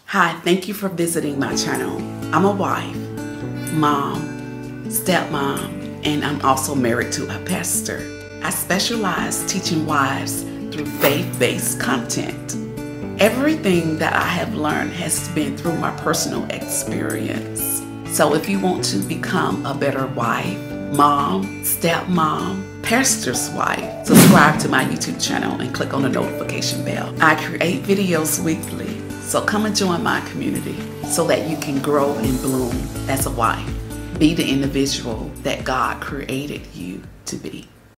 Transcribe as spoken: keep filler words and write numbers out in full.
Hi, thank you for visiting my channel. I'm a wife, mom, stepmom, and I'm also married to a pastor. I specialize teaching wives through faith-based content. Everything that I have learned has been through my personal experience. So if you want to become a better wife, mom, stepmom, pastor's wife, subscribe to my YouTube channel and click on the notification bell. I create videos weekly, so come and join my community so that you can grow and bloom as a wife. Be the individual that God created you to be.